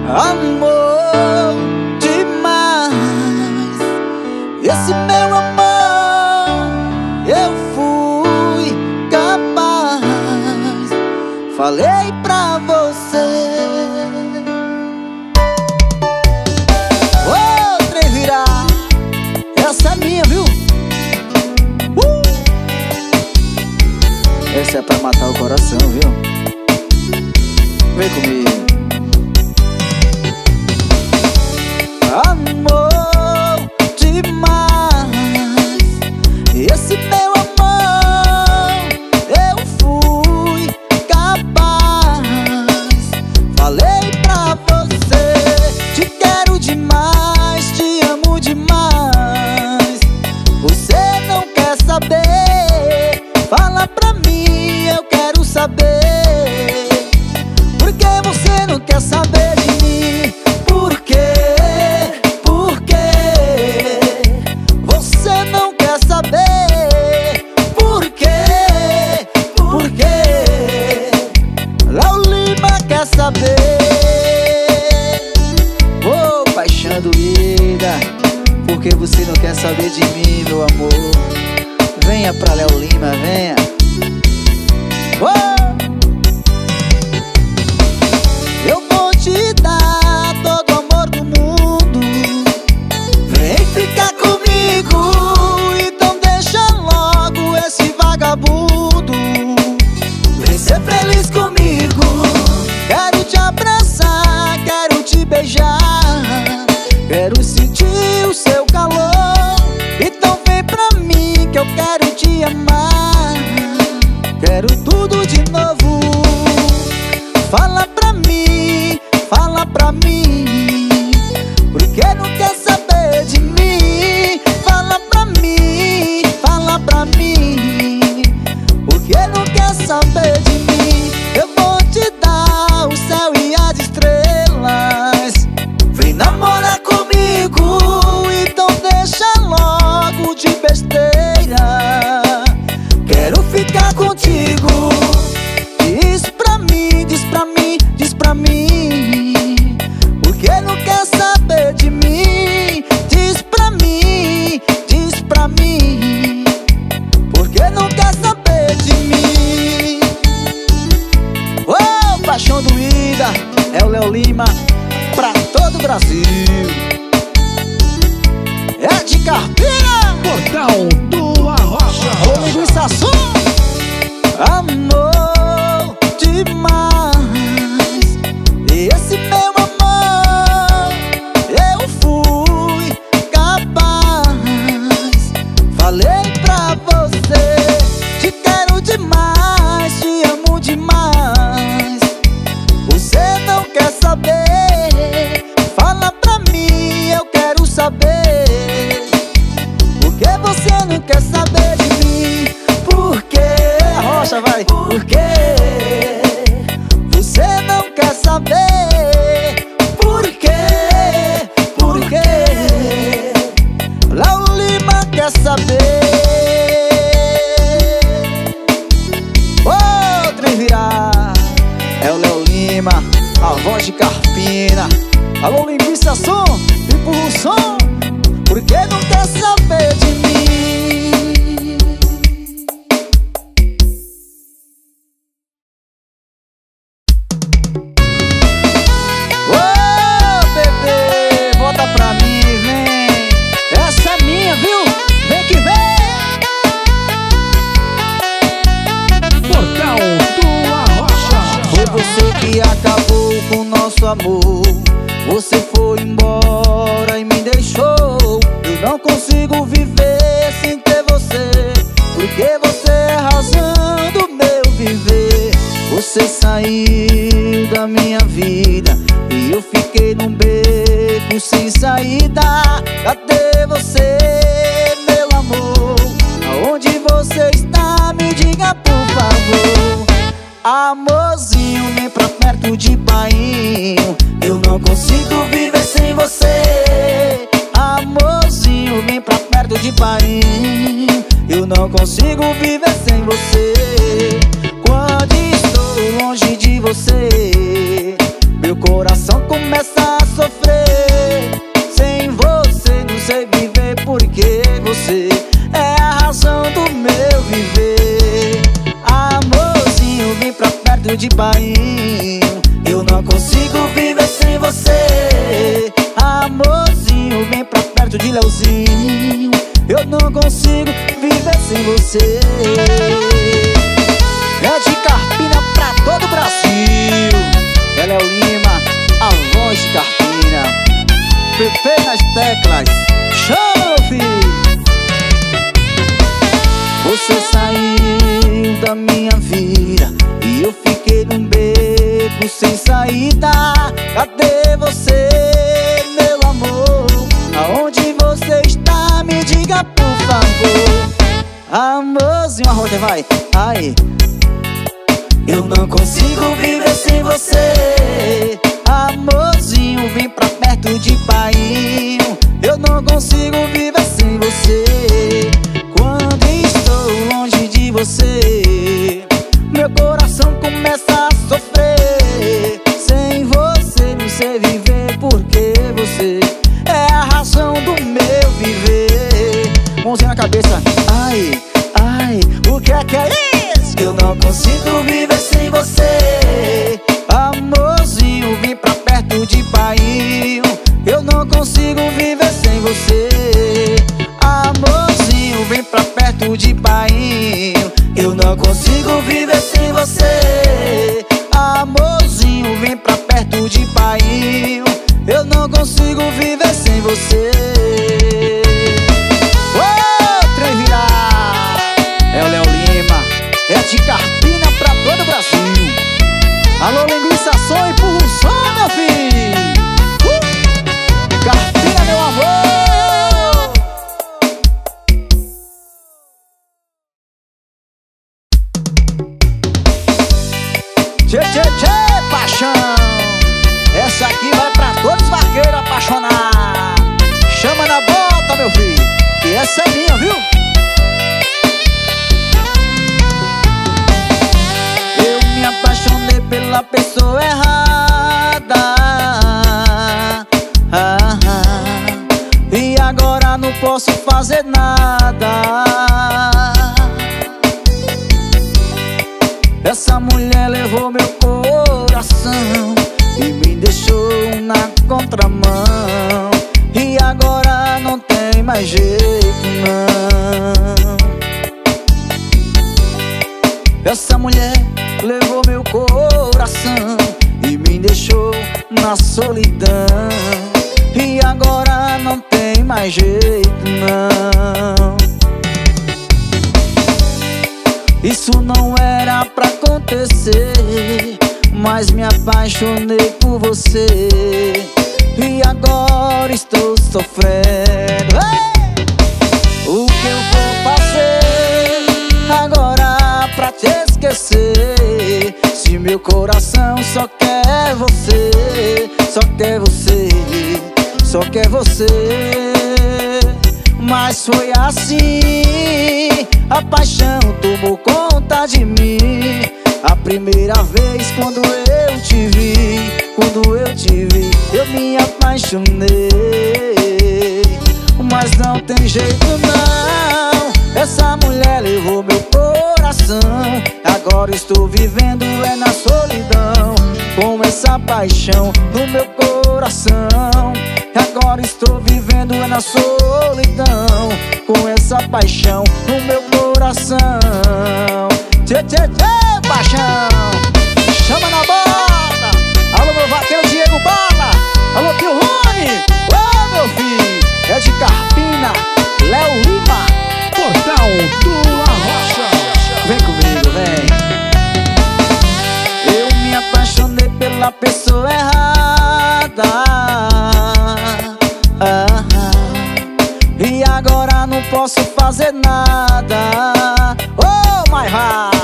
Amor demais, esse meu amor eu fui capaz. Falei pra você. Ô, trem virar, essa é minha, viu? Essa é pra matar o coração, viu? Vem comigo. Amor demais, esse meu amor eu fui capaz. Falei pra você, te quero demais, te amo demais. Você não quer saber, fala pra mim, eu quero saber. Por que você não quer saber de mim? Por quê? Saber, ô paixão doída, por que você não quer saber de mim, meu amor? Venha pra Léo Lima, venha. Eu vou te dar todo o amor do mundo. Vem ficar comigo, então deixa logo esse vagabundo. Vem ser feliz comigo. Quero te abraçar, quero te beijar, quero sentir o seu calor. Então vem pra mim que eu quero te amar. Quero tudo de novo. Fala pra mim, fala pra mim. Por que não quer saber de mim? Fala pra mim, fala pra mim. Por que não quer saber de mim? Eu vou te dar o céu e as estrelas. Vem namorar comigo, então deixa logo de besteira. Quero ficar contigo. Diz pra mim, diz pra mim, diz pra mim. Por que não quer saber de mim? Diz pra mim, diz pra mim. Por que não quer saber de mim? Oh, paixão doída, é o Léo Lima pra todo o Brasil. É de Carpina, Portal do Arrocha. ô linguiça azul. Amor demais, esse meu amor eu fui capaz. Falei pra você, te quero demais, te amo demais. Você não quer saber, fala pra mim, eu quero saber. Por que você não quer saber de mim? Por que? A rocha vai. Por que você não quer saber? Por que? Por que Léo Lima quer saber? Ô, trem virar, é o Léo Lima, a voz de Carpina. Alô, linguiça som, empurra o som. Por que não quer saber de mim? Ô, bebê, volta pra mim, vem. Essa é minha, viu? Vem que vem. Portal do Arrocha. Foi você que acabou com o nosso amor. Você foi embora e me deixou. Eu não consigo viver sem ter você, porque você é a razão do meu viver. Você saiu da minha vida e eu fiquei num beco sem saída. Cadê você, meu amor? Aonde você está? Me diga por favor. Amorzinho, vem pra perto de painho. Eu não consigo viver sem você. Amorzinho, vem pra perto de painho. Eu não consigo viver sem você. Quando estou longe de você, meu coração começa a sofrer. Sem você não sei viver, porque você é a razão do meu viver. Amorzinho, vem pra perto de bainho, eu não consigo viver sem você. Amorzinho, vem pra perto de Leozinho, eu não consigo viver sem você. É de Carpina pra todo o Brasil, é Léo Lima, a voz de Carpina. Pepe nas teclas, chama, meu filho. Você saiu da minha vida e eu fiquei num beco sem saída. Cadê você, meu amor? Aonde você está? Me diga, por favor. Amorzinho, a roda vai. Ai, eu não consigo viver sem você. Amorzinho, vem pra perto de bainho, eu não consigo viver sem você. Quando estou longe de você, meu coração começa a sofrer. Sem você não sei viver, porque você é a razão do meu viver. Mãozinha na cabeça. Ai, ai, o que é isso? Eu não consigo viver sem você. Amorzinho, vem pra perto de bainho, eu não consigo viver sem você. Amorzinho, vem pra perto de bainho, eu não consigo viver sem você. Amorzinho, vem pra perto de bainho, eu não consigo viver sem você. Ô, trem virar, é o Léo Lima, é de Carpina pra todo o Brasil. Alô, linguiça, som, empurra o som, meu filho. Carpina, meu amor. Tchê, tchê, tchê, paixão. Essa aqui vai pra todos os vaqueiros apaixonados. Chama na bota, meu filho, e essa é minha, viu? Eu me apaixonei pela pessoa errada, e agora não posso fazer nada. Essa mulher levou meu coração e me deixou na contramão, e agora não tem mais jeito, não. Essa mulher levou meu coração e me deixou na solidão, e agora não tem mais jeito, não. Isso não era pra acontecer, mas me apaixonei por você, e agora estou sofrendo. O que eu vou fazer agora pra te esquecer, se meu coração só quer você, só quer você, só quer você. Mas foi assim, a paixão tomou conta de mim. A primeira vez quando eu te vi, eu me apaixonei. Mas não tem jeito não, essa mulher levou meu coração. Agora estou vivendo é na solidão, com essa paixão no meu coração. Agora estou vivendo é na solidão, com essa paixão no meu coração. Tchê, tchê, tchê, paixão. Chama na bota. Alô, meu vaqueiro Diego Bola. Alô, tio Rony. Ô, meu filho, é de Carpina, Léo Lima, Portal do Arrocha. Vem comigo, vem. Eu me apaixonei pela pessoa errada, e agora não posso fazer nada. Oh, maivada.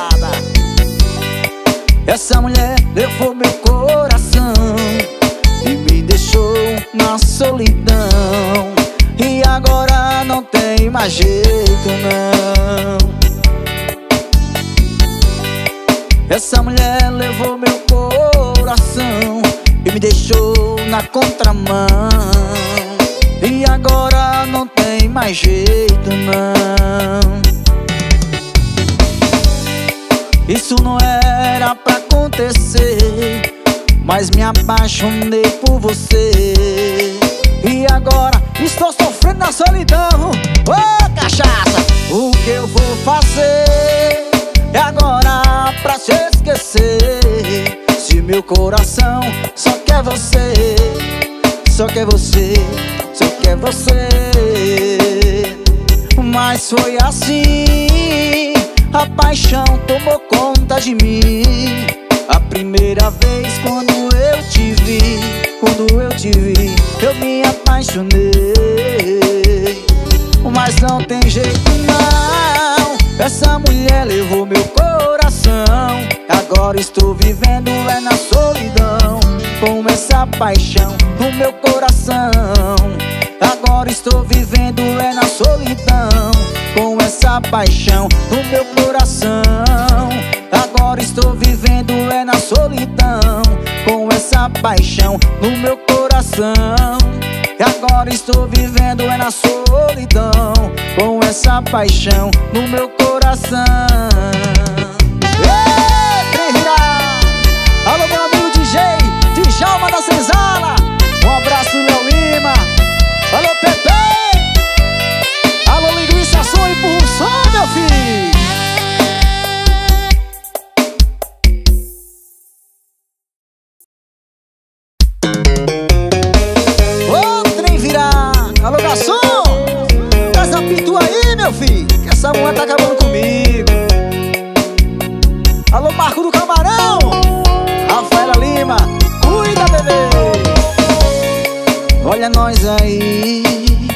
Essa mulher levou meu coração e me deixou na solidão, e agora não tem mais jeito não. Essa mulher levou meu coração e me deixou na contramão. E agora não tem mais jeito não. Isso não era pra acontecer, mas me apaixonei por você. E agora estou sofrendo na solidão. Ô cachaça, o que eu vou fazer é agora pra te esquecer? Se meu coração só quer você, só quer você, só quer você. Mas foi assim, a paixão tomou conta de mim. A primeira vez quando eu te vi, eu me apaixonei. Mas não tem jeito não, essa mulher levou meu coração. Agora estou vivendo é na solidão, com essa paixão no meu coração. Agora estou vivendo é na solidão, com essa paixão no meu coração. Agora estou vivendo é na solidão, com essa paixão no meu coração. Agora estou vivendo é na solidão, com essa paixão no meu coração. Alô meu amigo DJ Djalma da Senzala, um abraço Léo Lima. Alô Pepe, alô Linguiça Som e por som, meu filho. Alô garçom, traz a pitu aí, meu filho, que essa mulher tá acabando comigo. Alô Marco do Camarão, Rafaela Lima, cuida bebê. Olha nós aí,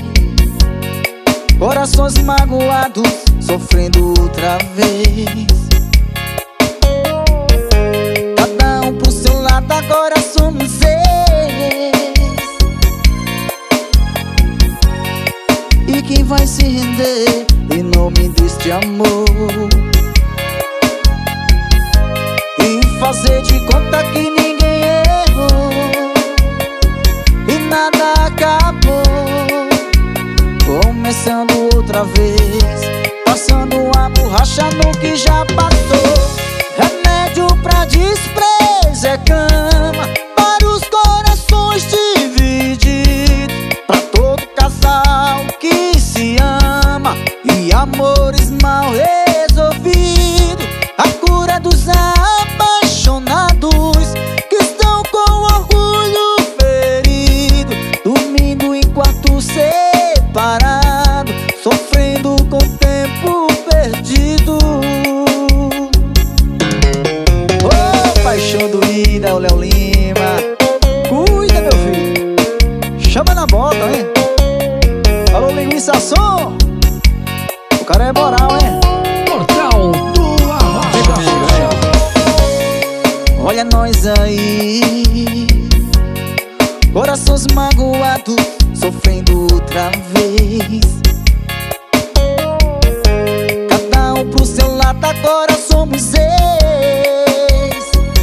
corações magoados, sofrendo outra vez. Cada um pro seu lado, agora somos ex. E quem vai se render em nome deste amor? E fazer de conta que ninguém errou e nada acabou. Começando outra vez, passando a borracha no que já passou. Remédio pra desprezo é cama para os corações divididos. Pra todo casal que se ama e amores mal resolvidos. A cura dos apaixonados que estão com orgulho ferido, dormindo em quarto separado, sofrendo com o tempo perdido. Ô paixão doída, o Léo Lima, cuida meu filho, chama na bota, hein? Alô Linguiça Som, o cara é moral, hein? Portal do Arrocha. Olha nós aí, corações magoados, sofrendo outra vez. Cada um pro seu lado, agora somos ex.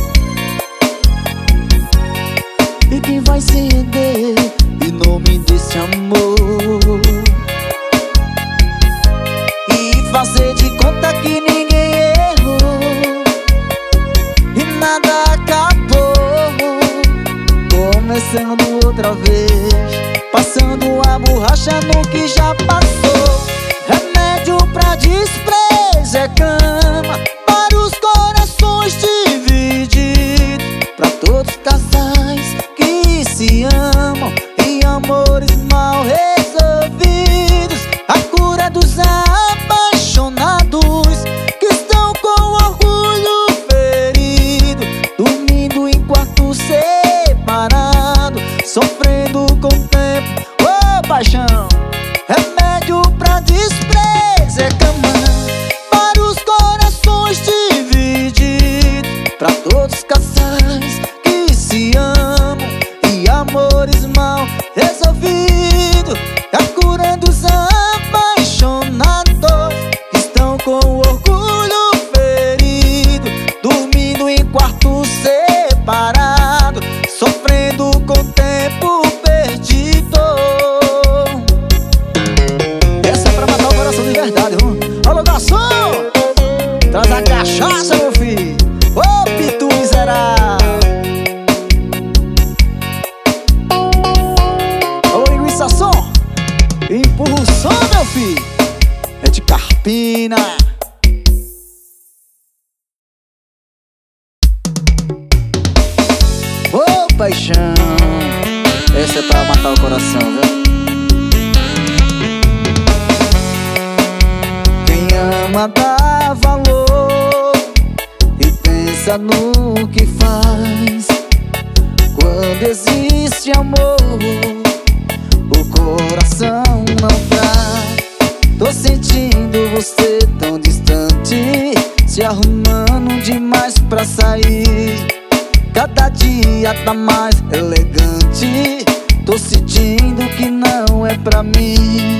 E quem vai se render em nome desse amor? E fazer de conta que ninguém errou e nada acabou. Começando outra vez, passando a borracha no que já passou. Remédio pra desprezo é cama para os corações divididos. Pra todos os casais que se amam e amores mal resolvidos. A cura dos apaixonados que estão com orgulho ferido, dormindo em quarto separado, sofrendo com o tempo. Ô paixão, remédio pra desprezo é cama para os corações divididos. Pra todos os casais que se amam e amores mal resolvidos. A cura dos apaixonados que estão com orgulho ferido, dormindo em quarto separado, sofrendo filho? É de Carpina. Ô paixão, essa é pra matar o coração, viu? Quem ama dá valor e pensa no que faz. Quando existe amor, o coração não traz. Tô sentindo você tão distante, se arrumando demais pra sair. Cada dia tá mais elegante, tô sentindo que não é pra mim.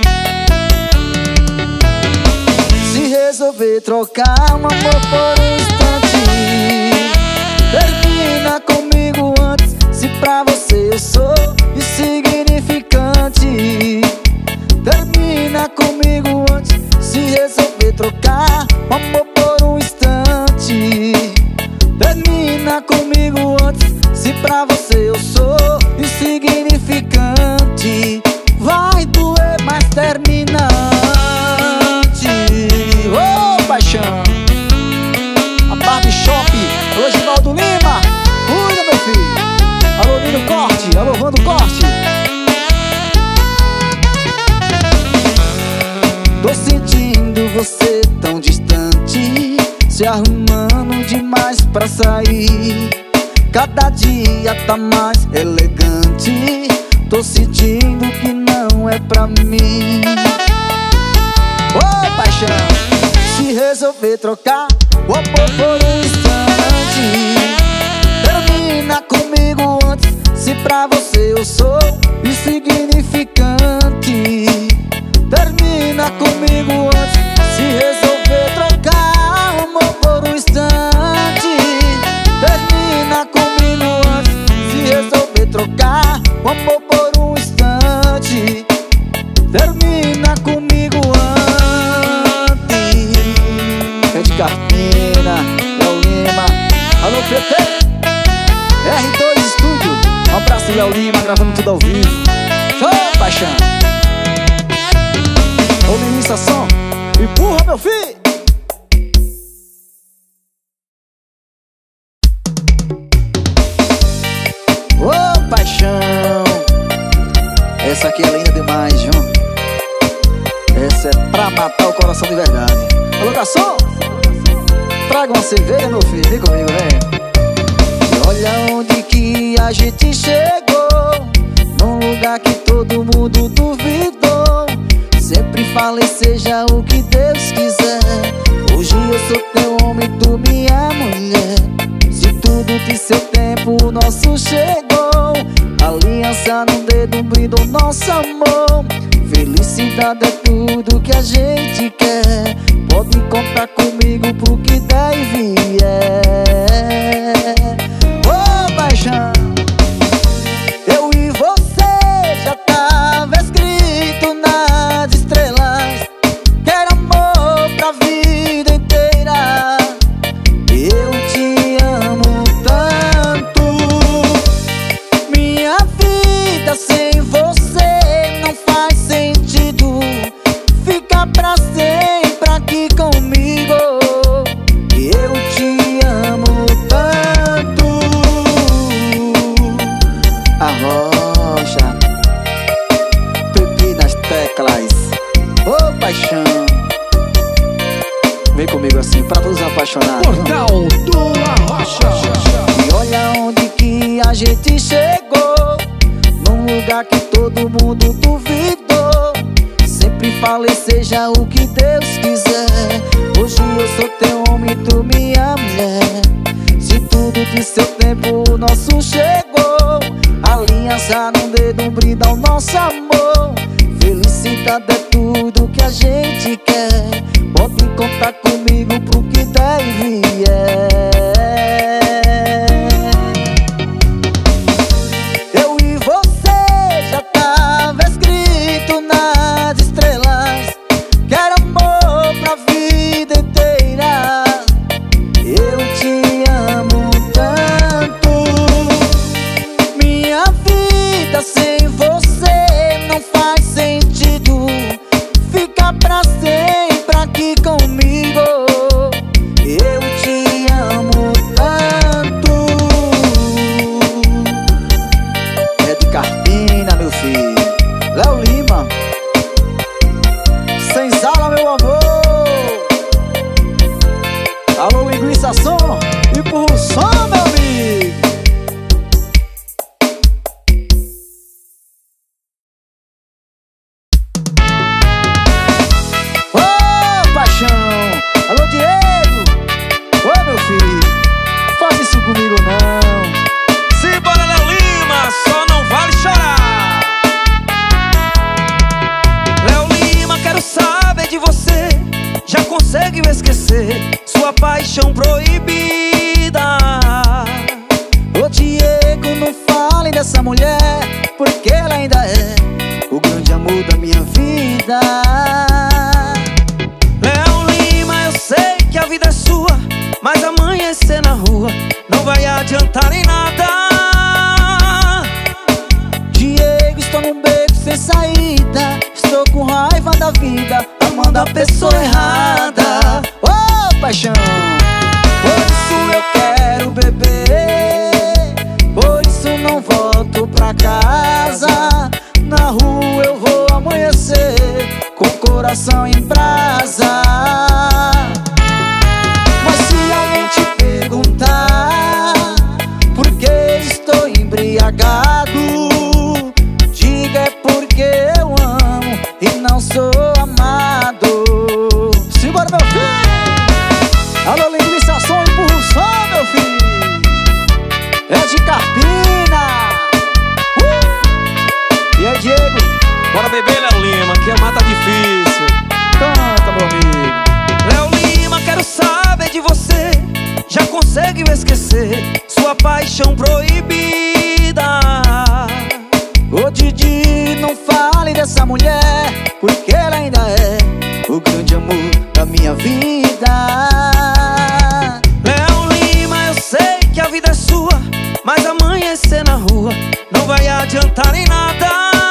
Se resolver trocar um amor por um instante, termina comigo antes. Se pra você eu sou insignificante, termina comigo antes. Se resolver trocar um amor por um instante, termina comigo antes. Se pra você eu sou insignificante, vai doer, mas termina antes. Ô paixão, a Barbie Shop, alô Givaldo Lima, cuida meu filho. Alô Nino Corte, alô Vando Corte. Tô sentindo você tão distante, se arrumando demais pra sair. Cada dia tá mais elegante, tô sentindo que não é pra mim. Ô paixão, se resolver trocar o amor por um instante, termina comigo antes. Se pra você eu sou insignificante, termina comigo antes. Se resolver trocar o amor por um instante, termina comigo antes. Se resolver trocar o amor por um instante, termina comigo antes. É de Carpina, Léo Lima, alô PT, R2 Estúdio. Um abraço Léo Lima, gravando tudo ao vivo. Show, paixão. Ô Linissa Som, empurra meu filho. Ô paixão, essa aqui é linda demais, viu? Essa é pra matar o coração de verdade. Alô garçom, traga uma cerveja meu filho, vem comigo, vem. E olha onde que a gente chegou, num lugar que todo mundo duvidou. Sempre falei seja o que Deus quiser. Hoje eu sou teu homem, tu minha mulher. Se tudo tem seu tempo, o nosso chegou. Aliança no dedo, brindou nosso amor. Felicidade é tudo que a gente quer. Pode contar comigo pro que der e vier. Ô paixão, eu e você já tava escrito nas estrelas. Quero amor pra vida inteira. Eu te amo tanto. Minha vida sem você não faz sentido. Fica pra sempre aqui comigo. Eu te amo tanto. Arrocha, Pepe nas teclas. Ô paixão, vem comigo assim, pra todos os apaixonados. Portal do Arrocha. E olha onde que a gente chegou, num lugar que todo mundo duvidou. Sempre falei seja o que Deus quiser. Hoje eu sou teu homem, tu minha mulher. Se tudo de seu tempo o nosso chegou. Aliança no dedo, brinda o nosso amor. Felicidade é tudo que a gente quer. Pode contar comigo pro que der e vier. Eu e você já tava escrito nas estrelas. Quero amor pra vida inteira. Eu te amo tanto. Minha vida sem você não faz sentido. dessa mulher, porque ela ainda é o grande amor da minha vida. Léo Lima, eu sei que a vida é sua, mas amanhecer na rua não vai adiantar em nada. Diego, estou num beco sem saída, estou com raiva da vida, amando a pessoa errada. Oh, paixão! Por isso eu quero beber, por isso não volto pra casa. Na rua eu vou amanhecer com o coração em brasa. Mas se alguém te perguntar por que estou embriagado, diga é porque eu amo e não sou amado. Simbora, meu filho! Alô, linguiça, som, empurra o som, meu filho! É de Carpina! E aí, Diego? Bora beber, Léo Lima, que a mata tá difícil. Canta, meu amigo! Léo Lima, quero saber de você. Já conseguiu esquecer sua paixão proibida? Ô Didi, não fale dessa mulher, porque ela ainda é o grande amor da minha vida. Léo Lima, eu sei que a vida é sua, mas amanhecer na rua não vai adiantar em nada.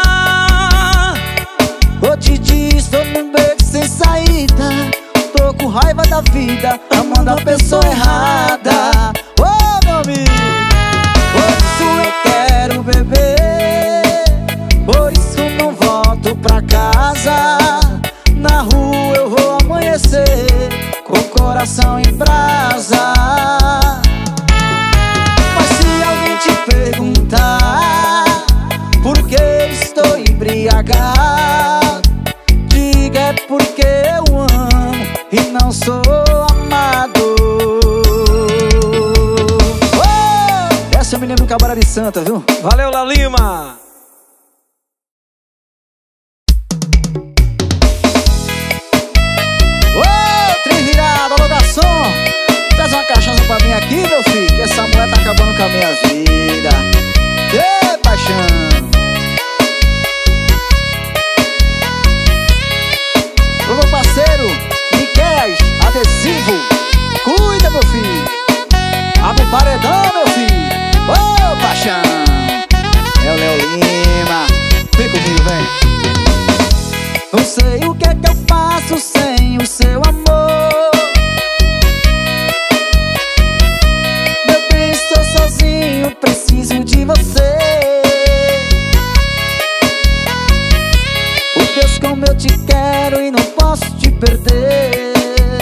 Ô Didi, estou num beco sem saída, tô com raiva da vida, amando a pessoa errada. Ô, meu amigo! Por isso eu quero beber, por isso não volto pra casa. Na rua eu vou amanhecer com o coração em brasa. Mas se alguém te perguntar por que estou embriagado, diga é porque eu amo e não sou amado. Oh! Essa eu me lembro do Cabaré de Santa, viu? Valeu, Léo Lima! Ô, trem virado, alô garçom, traz uma cachaça pra mim aqui, meu filho, que essa mulher tá acabando com a minha vida. Ê, paixão! Ô, meu parceiro, Miquéias, adesivo, cuida, meu filho. Abre o paredão, meu filho. Ô, paixão! É o Léo Lima, vem comigo, vem. Não sei o que é que eu faço sem o seu amor. Meu bem, estou sozinho, preciso de você. Oh Deus, como eu te quero e não posso te perder.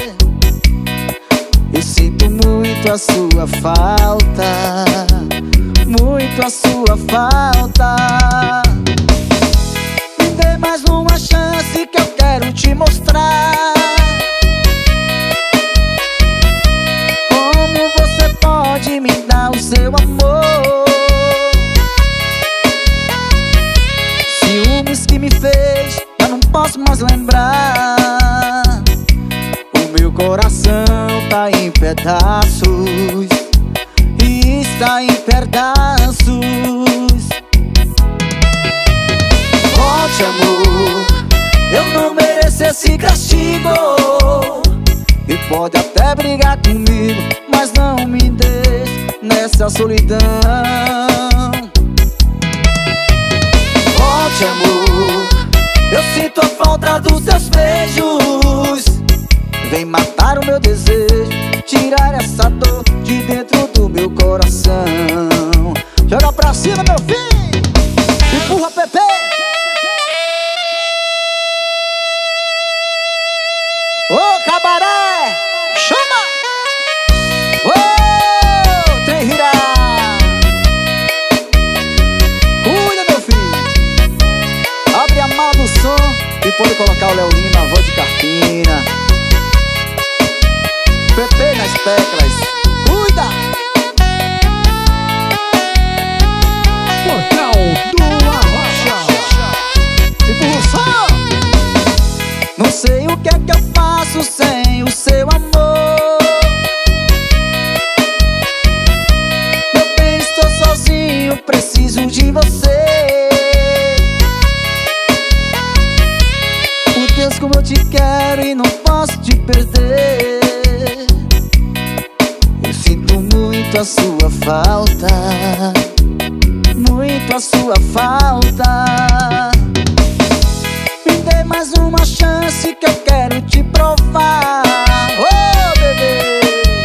Eu sinto muito a sua falta, muito a sua falta. Me dê mais uma chance que eu quero te mostrar como você pode me dar o seu amor. Ciúmes que me fez, eu não posso mais lembrar. O meu coração tá em pedaços, e está em pedaços. Volte, amor, eu não mereço esse castigo. E pode até brigar comigo, mas não me deixe nessa solidão. Volte, amor, eu sinto a falta dos seus beijos. Vem matar o meu desejo, tirar essa dor de dentro do meu coração. Joga pra cima, meu filho, empurra, Pepe. Ô, cabaré, chama! Ô, trem virar. Cuida, meu filho. Abre a mala do som e pode colocar o Léo Lima, a voz de Carpina. Pepe nas teclas. Cuida! Portal do Arrocha. Empurra o som. Não sei o que é que eu faço sem o seu amor. Meu bem, estou sozinho, preciso de a sua falta. Me dê mais uma chance que eu quero te provar. Oh, bebê,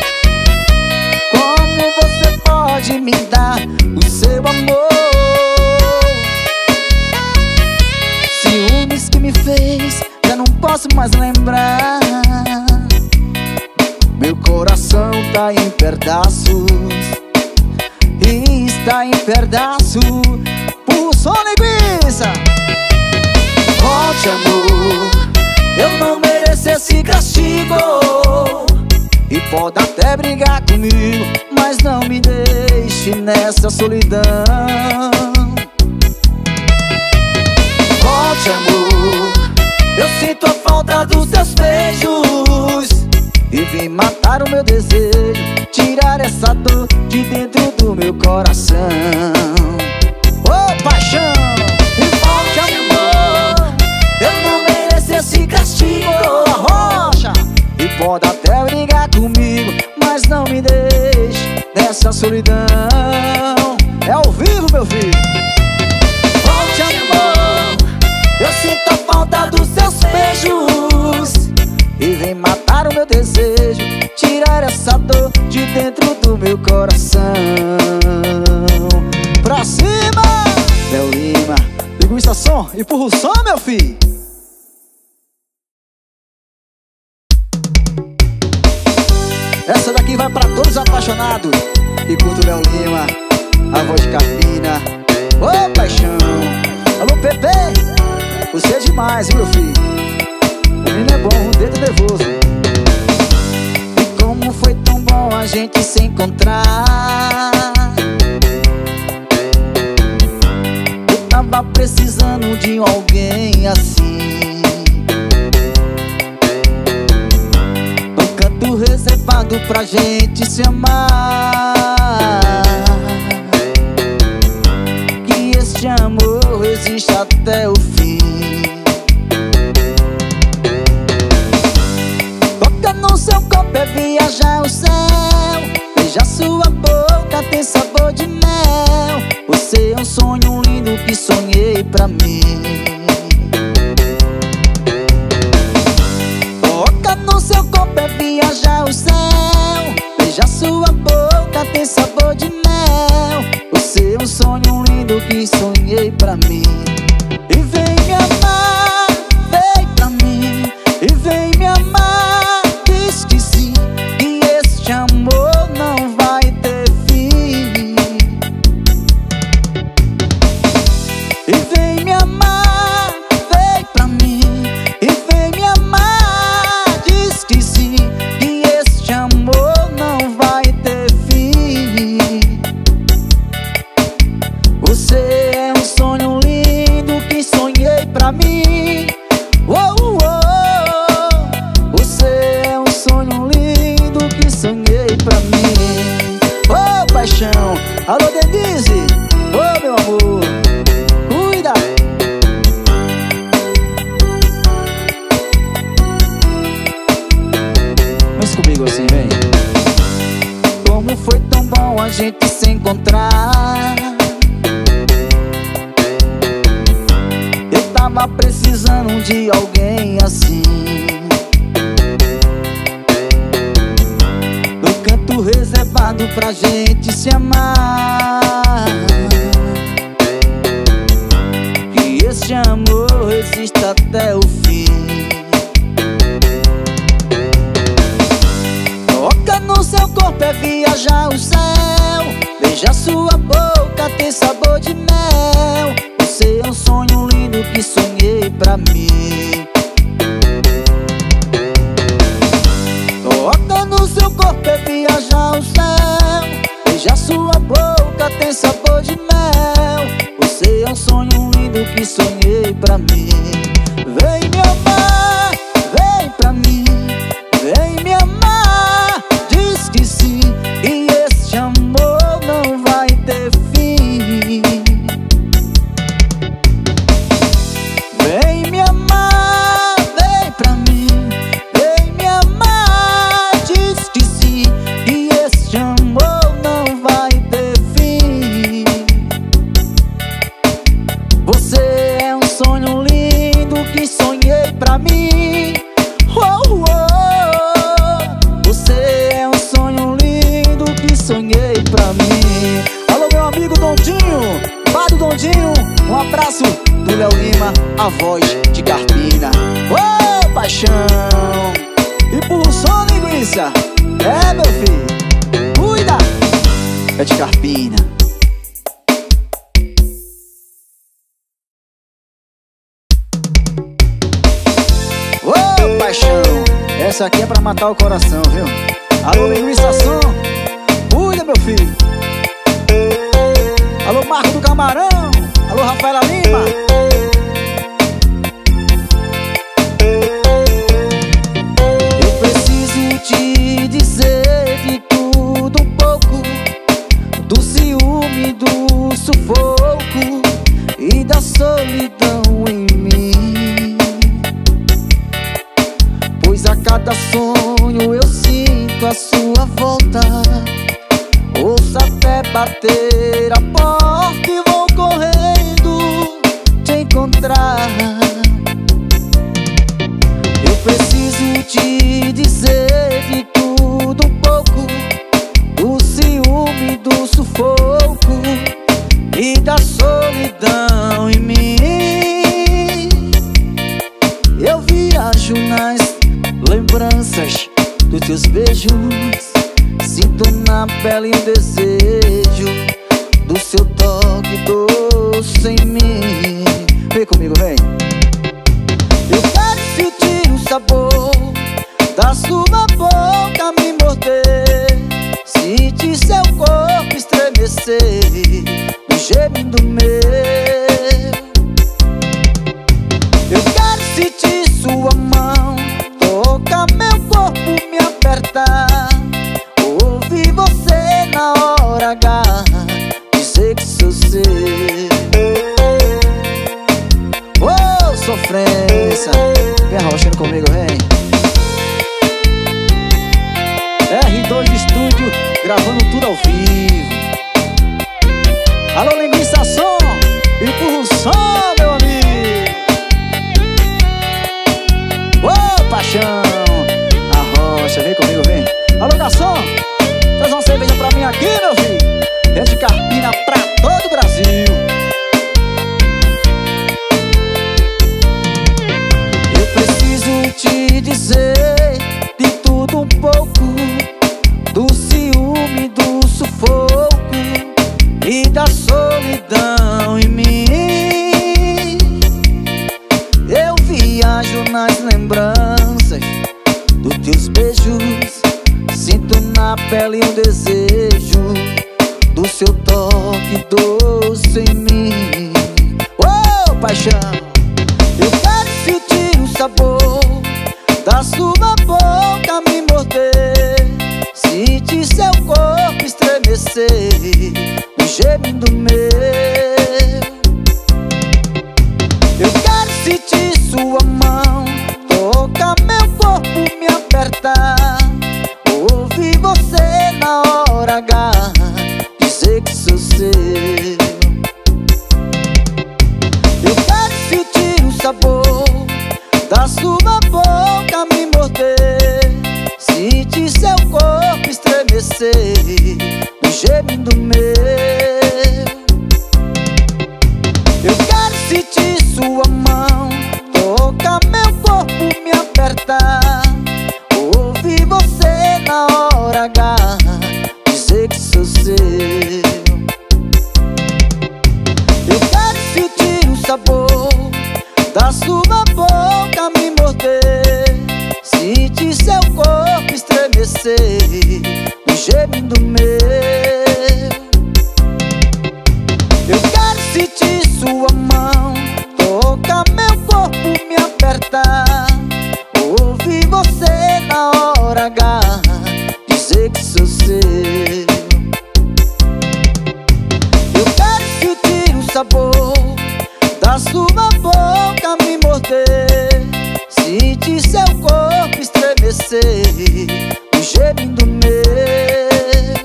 como você pode me dar o seu amor? Ciúmes que me fez, já não posso mais lembrar. Meu coração tá em pedaços, e está em pedaço por só linguiça. Volte, amor, eu não mereço esse castigo. E pode até brigar comigo, mas não me deixe nessa solidão. Volte, amor, eu sinto a falta dos seus beijos e vim matar o meu desejo, tirar essa dor de dentro do meu coração. Oh, paixão! E volte, amor, eu não mereço esse castigo. Arrocha! E pode até brigar comigo, mas não me deixe nessa solidão. É ao vivo, meu filho. Volte, amor, eu sinto a falta dos seus beijos e vem matar o meu desejo, tirar essa dor de dentro do meu coração. Pra cima, Léo Lima, linguiça som, empurra o som, meu filho. Essa daqui vai pra todos os apaixonados que curtem Léo Lima, a voz de Carpina. Ô, paixão! Alô, Pepe, você é demais, meu filho. O menino é bom, um dedo nervoso. E como foi tão bom a gente se encontrar. Eu tava precisando de alguém assim, num canto reservado pra gente se amar. Que este amor existe até o fim. No seu corpo é viajar o céu, beija sua boca, tem sabor de mel. Você é um sonho lindo que sonhei pra mim. Toca no seu corpo é viajar o céu, beija sua boca, tem sabor de mel. Você é um sonho lindo que sonhei pra mim. E vem me amar, vem pra mim, e vem me amar. Este amor não vai ter fim. E vem me amar, vem pra mim, e vem me amar. Diz que sim, que este amor não vai ter fim. Você é um sonho lindo que sonhei pra mim. Oh, oh. Você é um sonho lindo que sonhei pra mim. Ô, paixão, alô, Denise, ô, meu amor, cuida. Vem comigo assim, vem. Como foi tão bom a gente se encontrar. Eu tava precisando de alguém assim, reservado pra gente se amar. Que este amor exista até o fim. Toca no seu corpo é viajar o céu, beija sua boca, tem sabor de mel. Você é um sonho lindo que sonhei pra mim. Toca no seu corpo é viajar o céu, beija sua boca, tem sabor de mel. Você é um sonho lindo que sonhei pra mim. Vem me amar, vem pra mim, vem me amar. Diz que sim, e este amor não vai ter fim. Vem me amar, vem pra mim, vem me amar. Diz que sim, e este amor não vai ter fim. pra mim. Oh, oh, você é um sonho lindo que sonhei pra mim. Alô, meu amigo Dondinho, Padre Dondinho, um abraço do Léo Lima, a voz de Carpina. Ô, paixão! E por som, linguiça. É, meu filho, cuida! É de Carpina. Ô, paixão! Essa aqui é pra matar o coração, viu? Alô, linguiça som, cuida, meu filho. Alô, Marco do Camarão. Alô, Rafaela Lima. Eu preciso te dizer de tudo um pouco, do ciúme, do sufoco e da solidão em mim. Pois a cada sonho eu sinto a sua volta. Ouço até bater a porta e vou correndo te encontrar. Eu preciso te dizer de tudo um pouco, do ciúme, do sufoco e da solidão em mim. Eu viajo nas lembranças dos teus beijos, sinto na pele um desejo do seu toque doce em mim. Vem comigo, vem. Eu quero sentir o sabor da sua boca me morder, sentir seu corpo estremecer no gemido meu. Eu quero sentir sua mão tocar meu corpo, me apertar, ouvir você na hora H dizer que sou seu. Oh, sofrência, vem arrochando comigo, vem. R2 Estúdio, gravando tudo ao vivo. Alô, linguiça som, empurra o som, meu amigo. Oh, paixão, arrocha, vem comigo, vem. Alô, garçom, traz uma cerveja pra mim aqui, meu filho. É de Carpina pra todo o Brasil. Eu preciso te dizer de tudo um pouco, do ciúme, do sufoco e da solidão em mim. Eu viajo nas lembranças dos teus beijos, sinto na pele um desejo do seu toque doce em mim. Oh, paixão! Eu quero sentir o sabor da sua boca me morder, sentir seu corpo estremecer no gemido meu. Eu quero sentir sua mão tocar meu corpo, me apertar, ouvir você na hora H dizer que sou seu. Eu quero sentir o sabor da sua boca me morder, sentir seu corpo estremecer no gemido meu. Eu quero sentir sua mão tocar meu corpo, me apertar, ouvir você na hora H dizer que sou seu. Eu quero sentir o sabor da sua boca me morder, sentir seu corpo estremecer no gemido meu. Eu quero sentir sua mão tocar meu corpo, me apertar, ouvir você na hora H dizer que sou seu. Eu quero sentir o sabor da sua boca me morder, sentir seu corpo estremecer no gemido meu.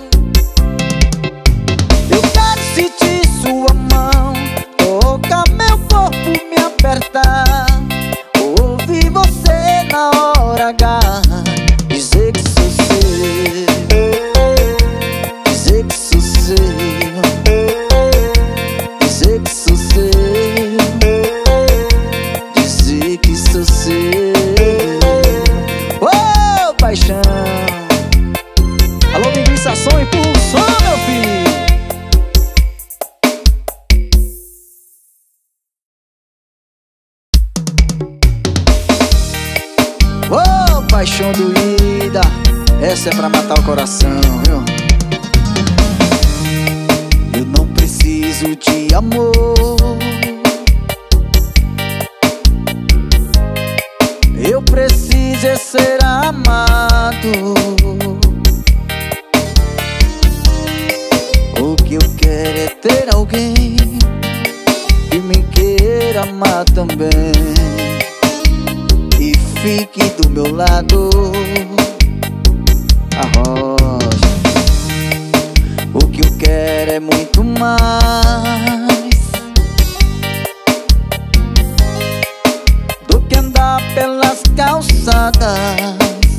Eu quero sentir sua mão tocar meu corpo, me apertar, ouvir você paixão doída, essa é pra matar o coração, viu? Eu não preciso de amor, eu preciso é ser amado. O que eu quero é ter alguém que me queira amar também e fique do meu lado. Arrocha. O que eu quero é muito mais do que andar pelas calçadas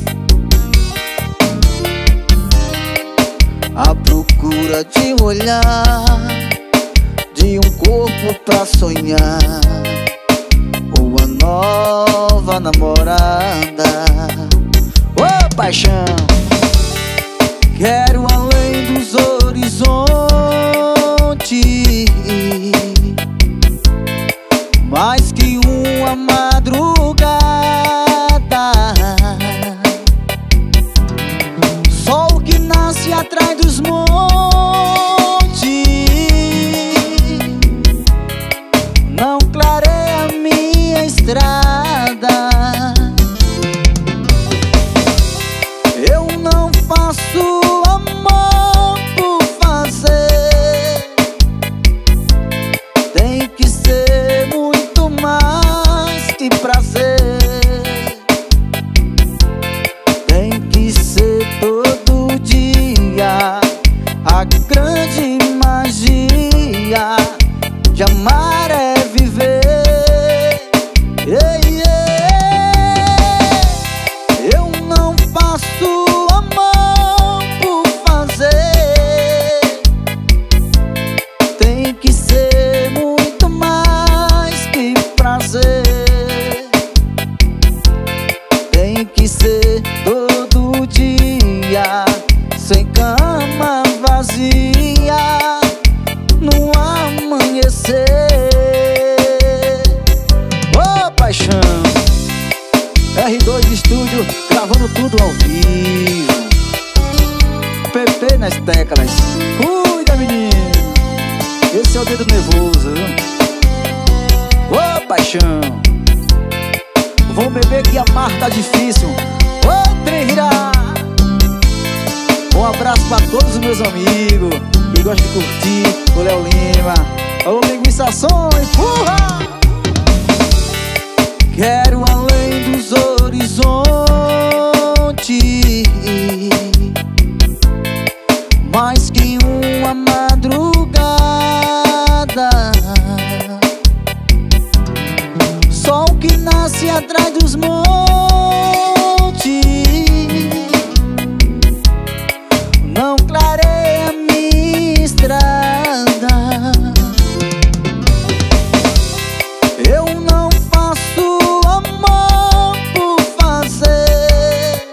à procura de um olhar, de um corpo pra sonhar, uma nova namorada. Ô paixão, quero além dos horizontes, mais que uma madrugada, sol que nasce atrás dos montes, não clareia minha estrada. Eu não faço amor por fazer, tem que ser muito mais que prazer, tem que ser todo dia a grande magia de amar é viver. Eu não faço amor por fazer, tem que ser muito mais que prazer, tem que ser todo dia, sem cama vazia, no amanhecer. Ô paixão, R2 Estúdio, gravando tudo ao vivo, PP nas teclas. Cuida, menino, esse é o dedo nervoso, viu? Ô paixão, vou beber que amar tá difícil. Ô trem virar. Um abraço pra todos os meus amigos que gostam de curtir o Léo Lima. Ô linguiçação, empurra! Quero além dos horizontes, mais que uma madrugada, sol que nasce atrás dos montes, não clareia minha estrada. Eu não faço amor por fazer,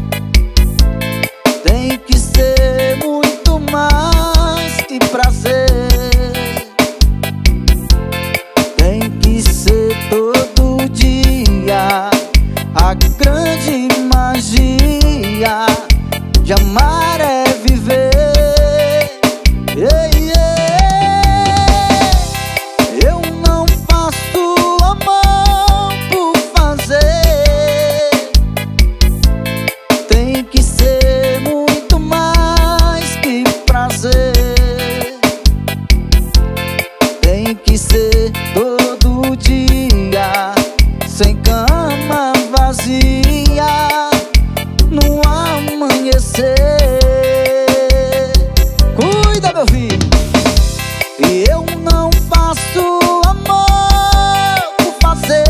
tem que ser muito mais que prazer, tem que ser todo dia a grande magia de amar é viver. Eu não faço amor por fazer, tem que ser muito mais que prazer, tem que ser todo dia, sem cama vazia, no amanhecer. Cuida, meu filho. E eu não faço amor por fazer,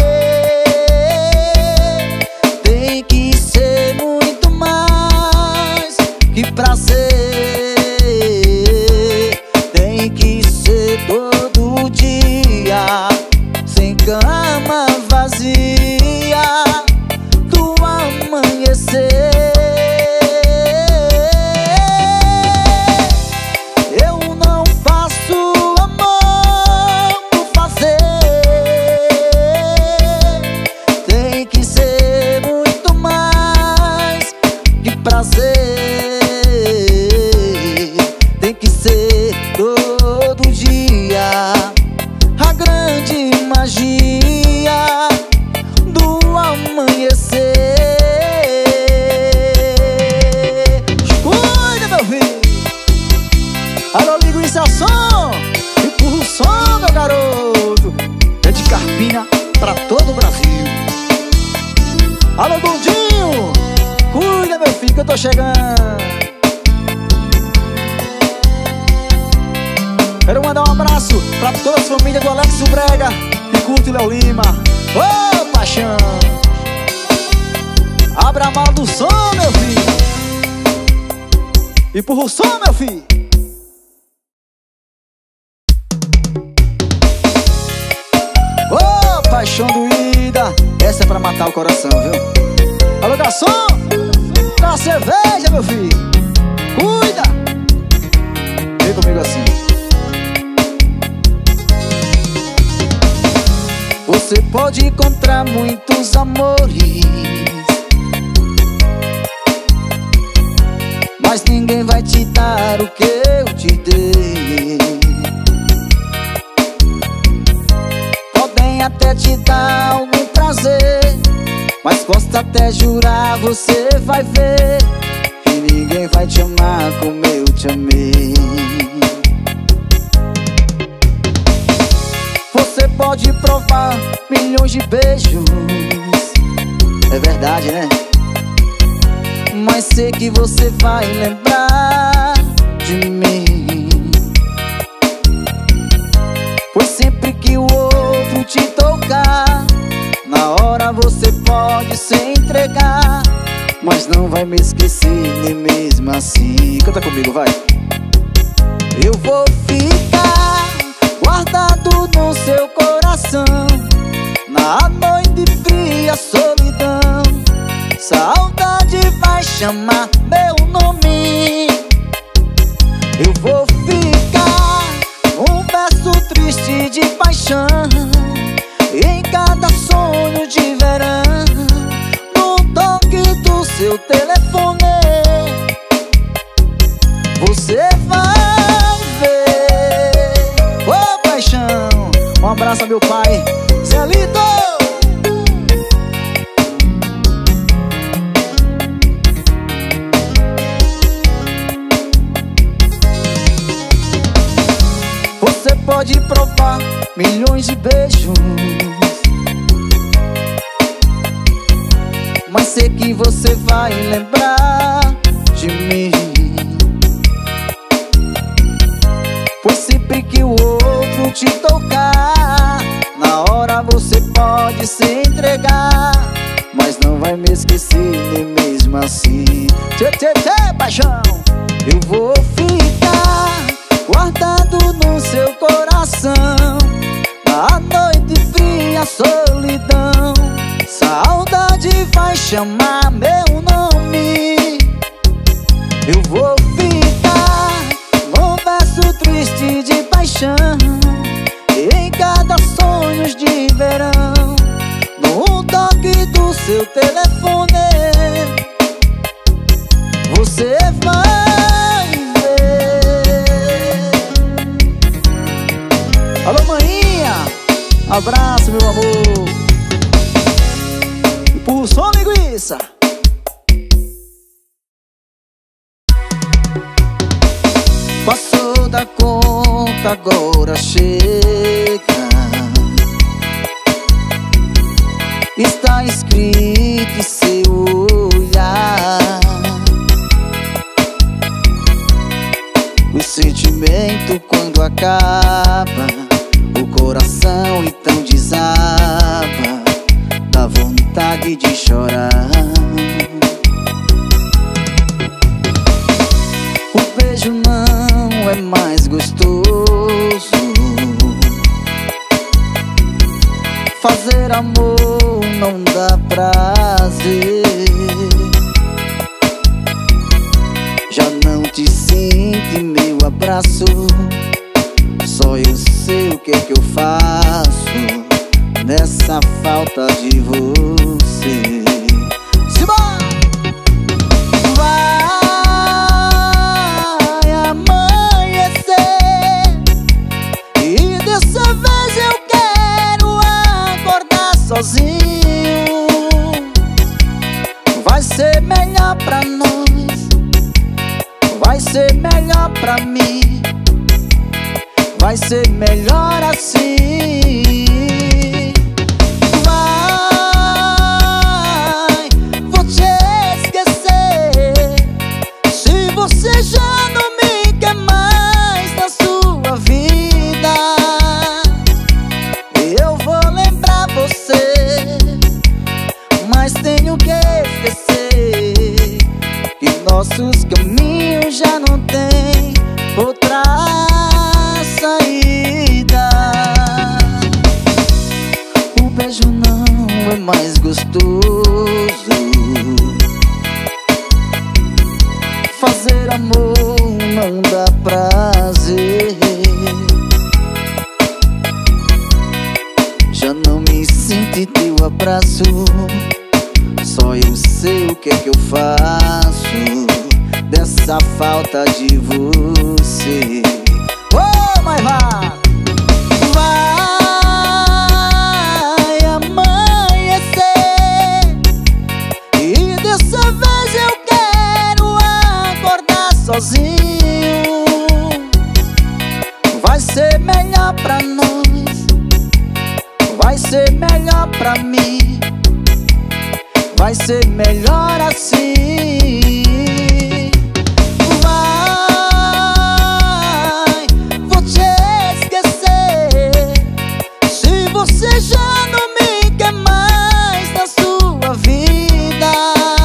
tem que ser muito mais que prazer, tem que ser todo dia, sem cama vazia, do amanhecer. Eu não faço amor por fazer, tem que ser muito mais chegando. Quero mandar um abraço pra toda a família do Alex Brega e curte o Léo Lima. Ô, paixão! Abra a mala do som, meu filho. Empurra o som, meu filho. Ô, paixão doída. Essa é pra matar o coração, viu? Alô, garçom, dá cerveja, meu filho. Cuida. Vem comigo assim. Você pode encontrar muitos amores, mas ninguém vai te dar o que eu te dei. Podem até te dar algum prazer, mas posso até jurar, você vai ver que ninguém vai te amar como eu te amei. Você pode provar milhões de beijos, é verdade, né? Mas sei que você vai lembrar de mim, pois sempre que o outro te tocar, na hora você pode se entregar, mas não vai me esquecer nem mesmo assim. Canta comigo, vai. Eu vou ficar guardado no seu coração, na noite fria, solidão. Saudade vai chamar meu nome. Eu vou ficar um verso triste de paixão em cada sonho de verão, no toque do seu telefone. Você vai ver. Ô, paixão, um abraço a meu pai Celito. Você pode provar milhões de beijos, mas sei que você vai lembrar de mim, pois sempre que o outro te tocar, na hora você pode se entregar, mas não vai me esquecer nem mesmo assim. Tchê, tchê, tchê, paixão. Eu vou ficar guardado no seu coração, na noite fria, solidão. Saudade vai chamar meu nome. Eu vou ficar num verso triste de paixão em cada sonho de verão, no toque do seu telefone. Você vai ver. Alô, maninha, abraço, meu amor. Empurra o som, linguiça. Passou da conta, agora chega. Está escrito em seu olhar. O sentimento quando acaba, o coração então desaba, dá vontade de chorar. O beijo não é mais gostoso, fazer amor não dá prazer. Já não te sinto em meu abraço, só eu sei o que é que eu faço nessa falta de você. Simbora! Vai amanhecer e dessa vez eu quero acordar sozinho. Vai ser melhor pra nós, vai ser melhor pra mim, vai ser melhor assim. Vai, vou te esquecer, gostoso. Fazer amor não dá prazer. Já não me sinto teu abraço. Só eu sei o que é que eu faço dessa falta de você. Oh, mas vai! Vai amanhecer e dessa vez eu quero acordar sozinho. Vai ser melhor pra nós, vai ser melhor pra mim, vai ser melhor assim. Vai, vou te esquecer. Se você já não me quer mais na sua vida,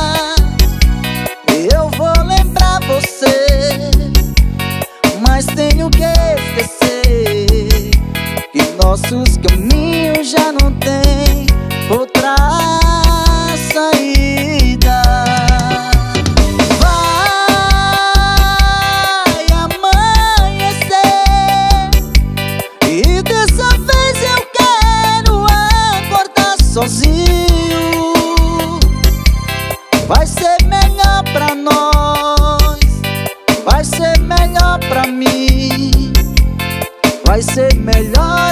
eu vou lembrar você, mas tenho que esquecer que nossos caminhos já não têm outra saída. Vai amanhecer e dessa vez eu quero acordar sozinho. Vai ser melhor pra nós, vai ser melhor pra mim, vai ser melhor